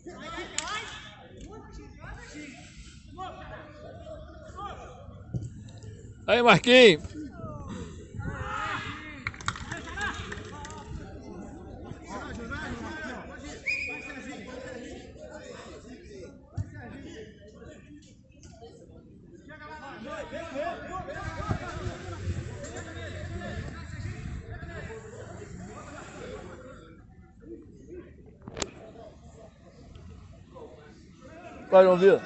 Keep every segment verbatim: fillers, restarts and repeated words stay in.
Aí, Marquinhos. Vai, João Vitor.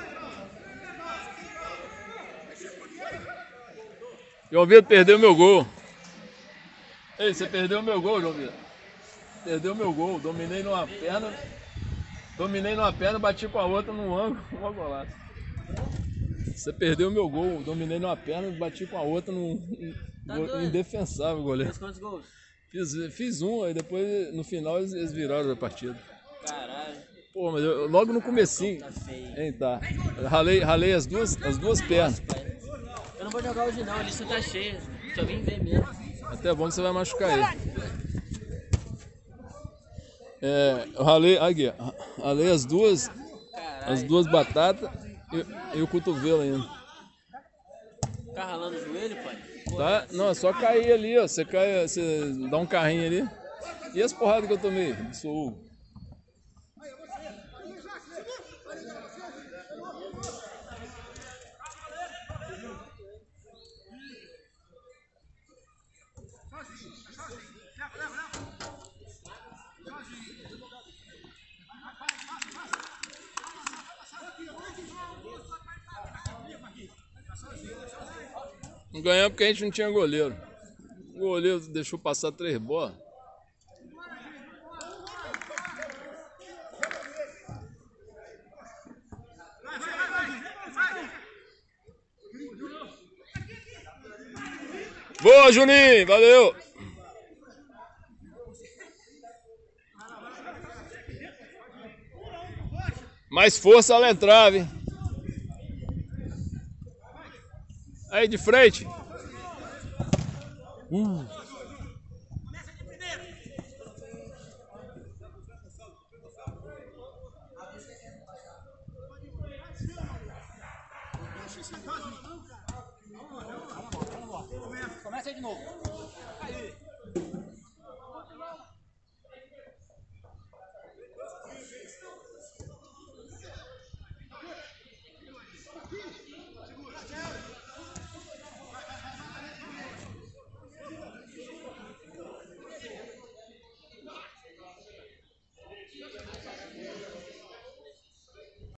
João Vitor perdeu meu gol. Ei, você perdeu meu gol, João Vitor. Perdeu meu gol. Dominei numa perna. Dominei numa perna, bati com a outra num ângulo. Uma golaço. Você perdeu meu gol. Dominei numa perna, bati com a outra num. Tá go... Indefensável, goleiro. Fez quantos gols? Fiz, fiz um, aí depois no final eles, eles viraram a partida. Caralho. Pô, mas eu, logo no comecinho. Tá feio. Hein, tá. Eu ralei, ralei as duas, as duas pernas. Pai. Eu não vou jogar hoje não, a lista tá cheia. Só vim ver mesmo. Até bom que você vai machucar ele. É, eu ralei, aqui, ralei as duas, Caralho. as duas batatas e, e o cotovelo ainda. Tá ralando o joelho, pai? Tá? Não, é só cair ali, ó. Você cai, você dá um carrinho ali. E as porradas que eu tomei? Sou Hugo. Não ganhamos porque a gente não tinha goleiro. O goleiro deixou passar três bolas. Boa, Juninho! Valeu! Mais força ela entrava, hein? Aí, de frente. Uh. Começa aí de novo. Aí.